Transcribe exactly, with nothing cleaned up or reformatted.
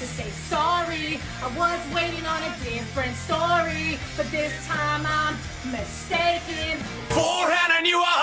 to say sorry. I was waiting on a different story, but this time I'm mistaken. Forehand, I knew I